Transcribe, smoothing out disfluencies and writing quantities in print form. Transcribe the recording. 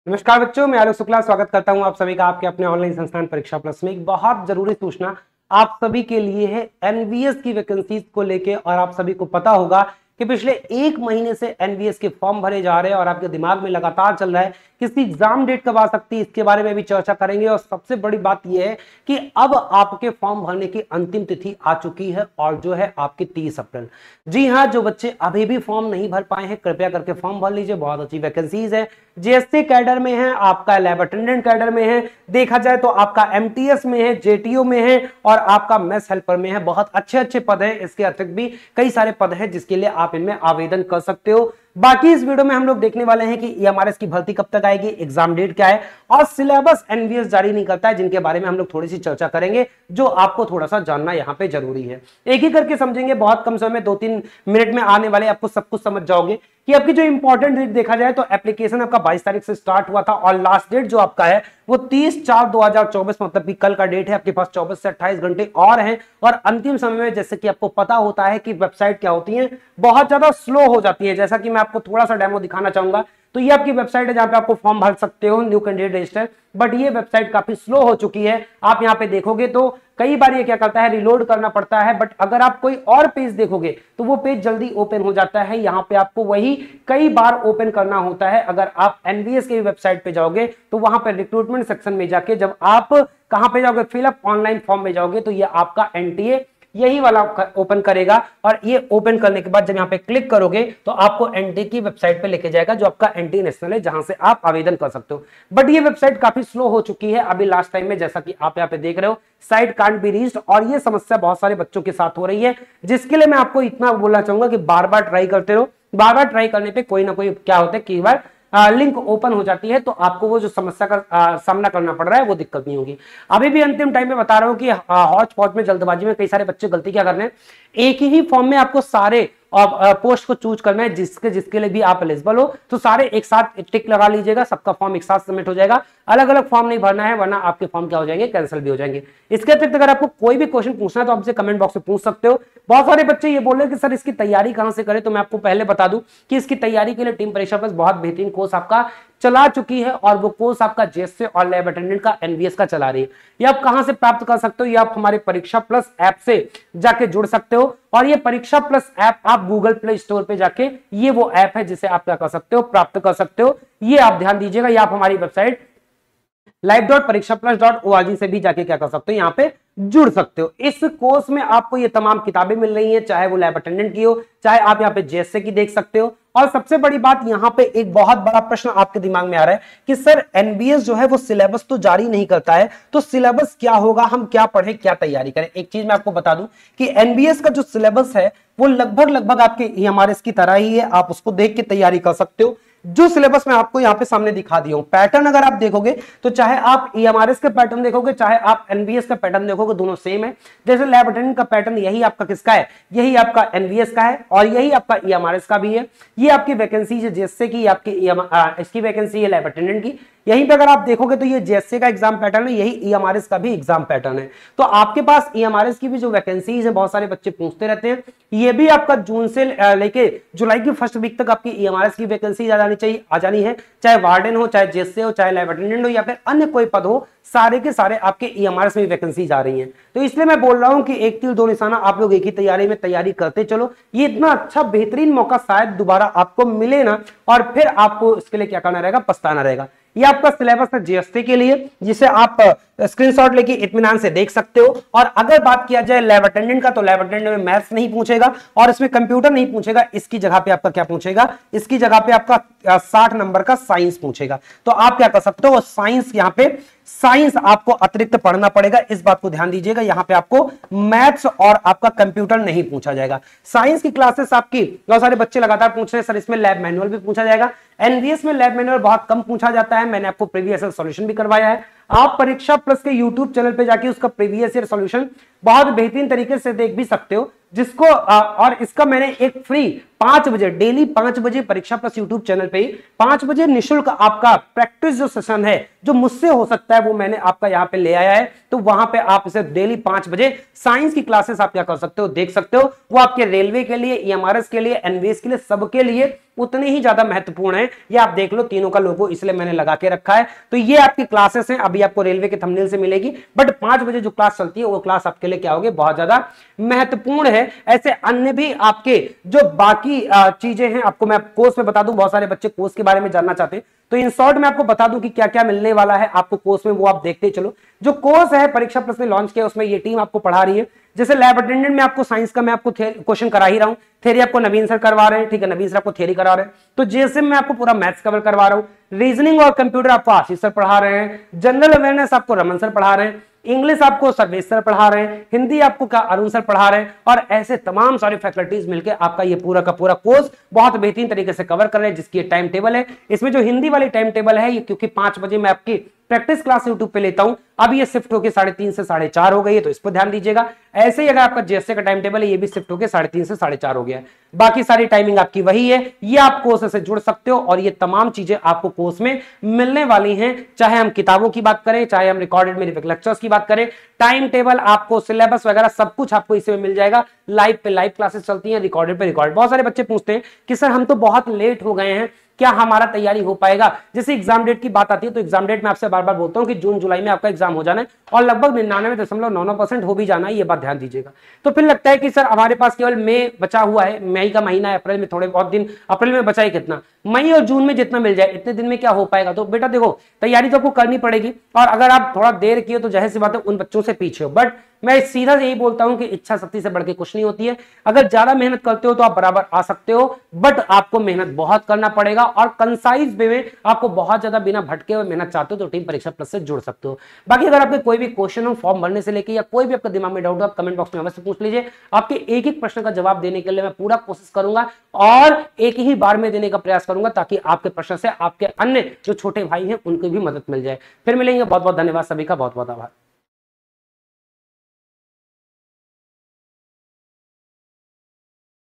नमस्कार बच्चों, मैं आलोक शुक्ला स्वागत करता हूं आप सभी का आपके अपने ऑनलाइन संस्थान परीक्षा प्लस में। एक बहुत जरूरी सूचना आप सभी के लिए है एनवीएस की वैकेंसीज को लेके। और आप सभी को पता होगा कि पिछले एक महीने से एनवीएस के फॉर्म भरे जा रहे हैं और आपके दिमाग में लगातार चल रहा है कि इसकी एग्जाम डेट कब आ सकती है। इसके बारे में भी चर्चा करेंगे। और सबसे बड़ी बात यह है कि अब आपके फॉर्म भरने की अंतिम तिथि आ चुकी है और जो है आपकी 30 अप्रैल। जी हां, जो बच्चे अभी भी फॉर्म नहीं भर पाए हैं कृपया करके फॉर्म भर लीजिए। बहुत अच्छी वैकेंसीज है, जेएससी कैडर में है, आपका लैब अटेंडेंट कैडर में है, देखा जाए तो आपका एमटीएस में है, जेटीओ में है और आपका मेस हेल्पर में है। बहुत अच्छे अच्छे पद हैं। इसके अतिरिक्त भी कई सारे पद हैं जिसके लिए आप इनमें आवेदन कर सकते हो। बाकी इस वीडियो में हम लोग देखने वाले हैं कि ईएमआरएस की भर्ती कब तक आएगी, एग्जाम डेट क्या है और सिलेबस एनवीएस जारी नहीं करता है, जिनके बारे में हम लोग थोड़ी सी चर्चा करेंगे, जो आपको थोड़ा सा जानना यहां पे जरूरी है। एक ही करके समझेंगे, बहुत कम समय में 2-3 मिनट में आने वाले आपको सब कुछ समझ जाओगे कि आपकी जो इंपॉर्टेंट डेट देखा जाए तो एप्लीकेशन आपका 22 तारीख से स्टार्ट हुआ था और लास्ट डेट जो आपका है वो 30/4/2024 मतलब कि कल का डेट है। आपके पास 24 से 28 घंटे और हैं। और अंतिम समय में जैसे कि आपको पता होता है कि वेबसाइट क्या होती है, बहुत ज्यादा स्लो हो जाती है। जैसा कि मैं आपको थोड़ा सा डेमो दिखाना चाहूंगा, तो ये आपकी वेबसाइट है जहां पे आपको फॉर्म भर सकते हो, न्यू कैंडिडेट रजिस्टर। बट ये वेबसाइट काफी स्लो हो चुकी है। आप यहां पे देखोगे तो कई बार ये क्या करता है, रिलोड करना पड़ता है। बट अगर आप कोई और पेज देखोगे तो वो पेज जल्दी ओपन हो जाता है। यहां पे आपको वही कई बार ओपन करना होता है। अगर आप एनवीएस की वेबसाइट पे जाओगे तो वहां पर रिक्रूटमेंट सेक्शन में जाके जब आप कहां पे जाओगे, फिलअप ऑनलाइन फॉर्म में जाओगे तो ये आपका एनटीए यही वाला ओपन करेगा। और ये ओपन करने के बाद जब यहाँ पे क्लिक करोगे तो आपको एनटी की वेबसाइट पे लेके जाएगा, जो आपका एनटी नेशनल है, जहां से आप आवेदन कर सकते हो। बट ये वेबसाइट काफी स्लो हो चुकी है अभी लास्ट टाइम में, जैसा कि आप यहाँ पे देख रहे हो, साइट कांट बी रीच्ड। और ये समस्या बहुत सारे बच्चों के साथ हो रही है, जिसके लिए मैं आपको इतना बोलना चाहूंगा कि बार बार ट्राई करते रहो। बार बार ट्राई करने पर कोई ना कोई क्या होता है, कई बार लिंक ओपन हो जाती है तो आपको वो जो समस्या का सामना करना पड़ रहा है वो दिक्कत नहीं होगी। अभी भी अंतिम टाइम में बता रहा हूं कि हौच पौच में जल्दबाजी में कई सारे बच्चे गलती क्या कर रहे हैं, एक ही फॉर्म में आपको सारे पोस्ट को चूज करना है जिसके लिए भी आप एलिजिबल हो। तो सारे एक साथ टिक लगा लीजिएगा, सबका फॉर्म एक साथ सबमिट हो जाएगा। अलग अलग फॉर्म नहीं भरना है, वरना आपके फॉर्म क्या हो जाएंगे, कैंसिल भी हो जाएंगे। इसके अतिरिक्त अगर आपको कोई भी क्वेश्चन पूछना है तो आपसे कमेंट बॉक्स में पूछ सकते हो। बहुत सारे बच्चे ये बोल रहे हैं कि सर इसकी तैयारी कहां से करें, तो मैं आपको पहले बता दूं कि इसकी तैयारी के लिए टीम परीक्षा प्लस बहुत बेहतरीन कोर्स आपका चला चुकी है। और वो कोर्स आपका जेएससी और लैब अटेंडेंट का एनवीएस का चला रही है। ये आप कहां से प्राप्त कर सकते हो, ये आप हमारे परीक्षा प्लस ऐप से जाके जुड़ सकते हो। और ये परीक्षा प्लस ऐप आप गूगल प्ले स्टोर पे जाके, ये वो ऐप है जिसे आप क्या कर सकते हो, प्राप्त कर सकते हो। ये आप ध्यान दीजिएगा, या आप हमारी वेबसाइट live.parikshaplus.org से भी जाके क्या कर सकते हो, यहाँ पे जुड़ सकते हो। इस कोर्स में आपको ये तमाम किताबें मिल रही हैं, चाहे वो लैब अटेंडेंट की हो, चाहे आप यहाँ पे जेएससी की देख सकते हो। और सबसे बड़ी बात, यहाँ पे एक बहुत बड़ा प्रश्न आपके दिमाग में आ रहा है कि सर एनबीएस जो है वो सिलेबस तो जारी नहीं करता है, तो सिलेबस क्या होगा, हम क्या पढ़ें, क्या तैयारी करें। एक चीज मैं आपको बता दूं कि एनबीएस का जो सिलेबस है वो लगभग आपके ईएमआरएस की तरह ही है। आप उसको देख के तैयारी कर सकते हो। जो सिलेबस मैं आपको यहां पे सामने दिखा दिया हूं, पैटर्न अगर आप देखोगे तो चाहे आप ईएमआरएस का पैटर्न देखोगे, चाहे आप एनबीएस का पैटर्न देखोगे, दोनों सेम है। जैसे लैब अटेंडेंट का पैटर्न यही आपका किसका है, यही आपका एनबीएस का है और यही आपका ईएमआरएस का भी है। ये आपकी वैकेंसी है जेएससी की, आपकी इसकी वैकेंसी है लैब अटेंडेंट की। यहीं पे अगर आप देखोगे तो ये जेएससी का एग्जाम पैटर्न है, यही ईएमआरएस का भी एग्जाम पैटर्न है। तो आपके पास ईएमआरएस की भी जो वैकेंसीज है, बहुत सारे बच्चे पूछते रहते हैं, ये भी आपका जून से लेके जुलाई की फर्स्ट वीक तक आपकी ईएमआरएस की वैकेंसी आ जानी है। चाहे वार्डन हो, चाहे जेएससी हो, चाहे लैब अटेंडेंट हो या फिर अन्य कोई पद हो, सारे के सारे आपके ईएमआरएस में वैकेंसी आ रही हैं। तो इसलिए मैं बोल रहा हूं कि एक तीर दो निशाना, आप लोग एक ही तैयारी में तैयारी करते चलो। ये इतना अच्छा बेहतरीन मौका शायद दोबारा आपको मिले ना, और फिर आपको इसके लिए क्या करना रहेगा, पछताना रहेगा। ये आपका सिलेबस है जीएसटी के लिए, जिसे आप स्क्रीनशॉट लेके इत्मीनान से देख सकते हो। और अगर बात किया जाए लैब अटेंडेंट का, तो लैब अटेंडेंट में मैथ्स नहीं पूछेगा और इसमें कंप्यूटर नहीं पूछेगा। इसकी जगह पे आपका क्या पूछेगा, इसकी जगह पे आपका 60 नंबर का साइंस पूछेगा। तो आप क्या कर सकते हो, साइंस यहाँ पे साइंस आपको अतिरिक्त पढ़ना पड़ेगा, इस बात को ध्यान दीजिएगा। यहां पे आपको मैथ्स और आपका कंप्यूटर नहीं पूछा जाएगा। साइंस की क्लासेस आपकी बहुत सारे बच्चे लगातार पूछ रहे हैं सर इसमें लैब मैनुअल भी पूछा जाएगा। एनवीएस में लैब मैनुअल बहुत कम पूछा जाता है, मैंने आपको प्रीवियस सॉल्यूशन भी करवाया है। आप परीक्षा प्लस के यूट्यूब चैनल पे जाके उसका प्रीवियस ईयर सॉल्यूशन बहुत बेहतरीन तरीके से देख भी सकते हो, जिसको और इसका मैंने एक फ्री 5 बजे डेली 5 बजे परीक्षा प्लस यूट्यूब चैनल पे ही 5 बजे निशुल्क आपका प्रैक्टिस जो सेशन है जो मुझसे हो सकता है वो मैंने आपका यहाँ पे ले आया है। तो वहां पे आप इसे डेली 5 बजे साइंस की क्लासेस आप क्या कर सकते हो, देख सकते हो। वो आपके रेलवे के लिए, ईएमआरएस के लिए, एनवीएस के लिए, सबके लिए उतने ही ज्यादा महत्वपूर्ण है। ये आप देख लो, तीनों का लोगो इसलिए मैंने लगा के रखा है। तो ये आपकी क्लासेस हैं, अभी आपको रेलवे के थंबनेल से मिलेगी, बट 5 बजे जो क्लास चलती है वो क्लास आपके लिए क्या होगी, बहुत ज्यादा महत्वपूर्ण है। ऐसे अन्य भी आपके जो बाकी चीजें हैं आपको मैं कोर्स में बता दूं, बहुत सारे बच्चे कोर्स के बारे में जानना चाहते हैं, तो इन शॉर्ट में आपको बता दूं कि क्या क्या मिलने वाला है आपको कोर्स में, वो आप देखते चलो। जो कोर्स है परीक्षा प्लस ने लॉन्च किया उसमें ये टीम आपको पढ़ा रही है। जैसे लैब अटेंडेंट में आपको साइंस का मैं आपको क्वेश्चन करा ही रहा हूं, थ्योरी आपको नवीन सर करवा रहे हैं, ठीक है, नवीन सर आपको थ्योरी करा रहे हैं। तो जैसे मैं आपको पूरा मैथ्स कवर करवा रहा हूं, रीजनिंग और कंप्यूटर आपको आशीष सर पढ़ा रहे हैं, जनरल अवेयरनेस आपको रमन सर पढ़ा रहे हैं, इंग्लिश आपको सर्वेश सर पढ़ा रहे हैं, हिंदी आपको क्या अरुण सर पढ़ा रहे हैं, और ऐसे तमाम सारी फैकल्टीज मिलकर आपका ये पूरा का पूरा कोर्स बहुत बेहतरीन तरीके से कवर कर रहे हैं। जिसकी टाइम टेबल है, इसमें जो हिंदी वाली टाइम टेबल है ये क्योंकि 5 बजे मैं आपकी प्रैक्टिस क्लास यूट्यूब पे लेता हूं, अब ये शिफ्ट होकर 3:30 से 4:30 हो गई है, तो इस पर ध्यान दीजिएगा। ऐसे ही अगर आपका जेएसए का टाइम टेबल है ये भी शिफ्ट होकर 3:30 से 4:30 हो गया है, बाकी सारी टाइमिंग आपकी वही है। ये आप कोर्स से जुड़ सकते हो और ये तमाम चीजें आपको कोर्स में मिलने वाली हैं, चाहे हम किताबों की बात करें, चाहे हम रिकॉर्डेड मेरे लेक्चर्स की बात करें, टाइम टेबल आपको, सिलेबस वगैरह सब कुछ आपको इसमें मिल जाएगा। लाइव पे लाइव क्लासेस चलती हैं, रिकॉर्डेड पे रिकॉर्ड। बहुत सारे बच्चे पूछते हैं कि सर हम तो बहुत लेट हो गए हैं, क्या हमारा तैयारी हो पाएगा। जैसे एग्जाम डेट की बात आती है तो एग्जाम डेट में आपसे बार बार बोलता हूं कि जून जुलाई में आपका एग्जाम हो जाना है और लगभग 99.99% हो भी जाना है, ये बात ध्यान दीजिएगा। तो फिर लगता है कि सर हमारे पास केवल मई बचा हुआ है, मई का महीना है, अप्रैल में थोड़े बहुत दिन, अप्रैल में बचा है कितना, मई और जून में जितना मिल जाए इतने दिन में क्या हो पाएगा। तो बेटा देखो, तैयारी तो आपको करनी पड़ेगी, और अगर आप थोड़ा देर किए तो जाहिर सी बात है उन बच्चों से पीछे हो। बट मैं सीधा यही बोलता हूं कि इच्छा शक्ति से बढ़ के कुछ नहीं होती है। अगर ज्यादा मेहनत करते हो तो आप बराबर आ सकते हो, बट आपको मेहनत बहुत करना पड़ेगा और कंसाइज वे में आपको बहुत ज्यादा बिना भटके हुए मेहनत चाहते हो तो टीम परीक्षा प्लस से जुड़ सकते हो। बाकी अगर आपके कोई भी क्वेश्चन हो फॉर्म भरने से लेकर या कोई भी आपका दिमाग में डाउट हो, आप कमेंट बॉक्स में अवश्य पूछ लीजिए। आपके एक एक प्रश्न का जवाब देने के लिए मैं पूरा कोशिश करूंगा और एक ही बार में देने का प्रयास करूंगा, ताकि आपके प्रश्न से आपके अन्य जो छोटे भाई हैं उनको भी मदद मिल जाए। फिर मिलेंगे, बहुत बहुत धन्यवाद सभी का, बहुत बहुत आभार।